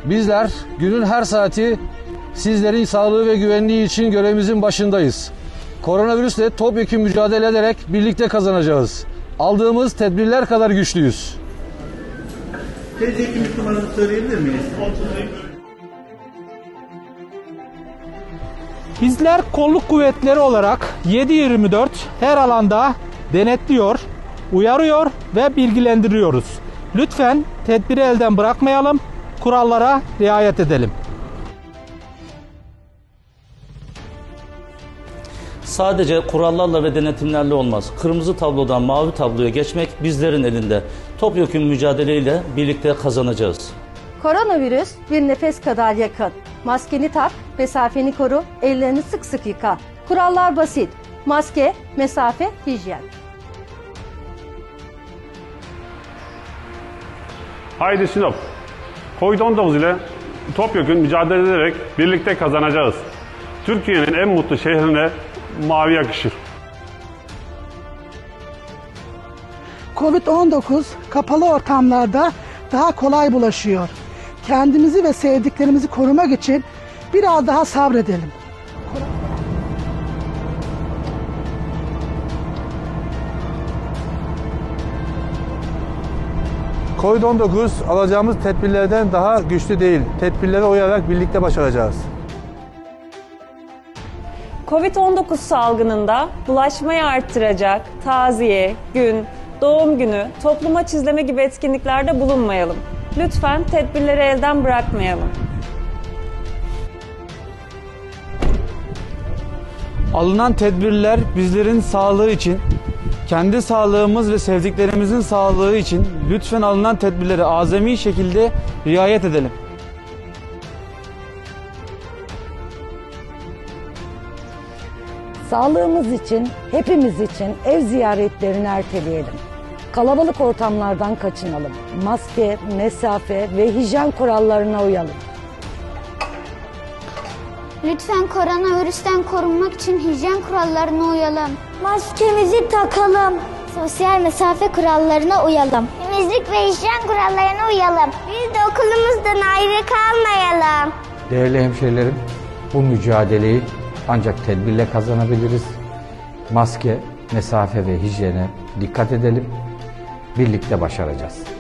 Bizler günün her saati sizlerin sağlığı ve güvenliği için görevimizin başındayız. Koronavirüsle topyekun mücadele ederek birlikte kazanacağız. Aldığımız tedbirler kadar güçlüyüz. TC kimlik numaranızı söyleyebilir miyiz? Bizler kolluk kuvvetleri olarak 7/24 her alanda denetliyor, uyarıyor ve bilgilendiriyoruz. Lütfen tedbiri elden bırakmayalım, kurallara riayet edelim. Sadece kurallarla ve denetimlerle olmaz. Kırmızı tablodan mavi tabloya geçmek bizlerin elinde. Topyekun mücadeleyle birlikte kazanacağız. Koronavirüs bir nefes kadar yakın. Maskeni tak, mesafeni koru, ellerini sık sık yıka. Kurallar basit. Maske, mesafe, hijyen. Haydi Sinop, Covid-19 ile topyekun mücadele ederek birlikte kazanacağız. Türkiye'nin en mutlu şehrine mavi yakışır. Covid-19 kapalı ortamlarda daha kolay bulaşıyor. Kendimizi ve sevdiklerimizi korumak için biraz daha sabredelim. Covid-19 alacağımız tedbirlerden daha güçlü değil. Tedbirlere uyarak birlikte başaracağız. Covid-19 salgınında bulaşmayı arttıracak taziye, gün, doğum günü, toplum aç izleme gibi etkinliklerde bulunmayalım. Lütfen tedbirleri elden bırakmayalım. Alınan tedbirler bizlerin sağlığı için, kendi sağlığımız ve sevdiklerimizin sağlığı için lütfen alınan tedbirlere azami şekilde riayet edelim. Sağlığımız için, hepimiz için ev ziyaretlerini erteleyelim. Kalabalık ortamlardan kaçınalım. Maske, mesafe ve hijyen kurallarına uyalım. Lütfen koronavirüsten korunmak için hijyen kurallarına uyalım. Maskemizi takalım. Sosyal mesafe kurallarına uyalım. Temizlik ve hijyen kurallarına uyalım. Biz de okulumuzdan ayrı kalmayalım. Değerli hemşehrilerim, bu mücadeleyi ancak tedbirle kazanabiliriz. Maske, mesafe ve hijyene dikkat edelim. Birlikte başaracağız.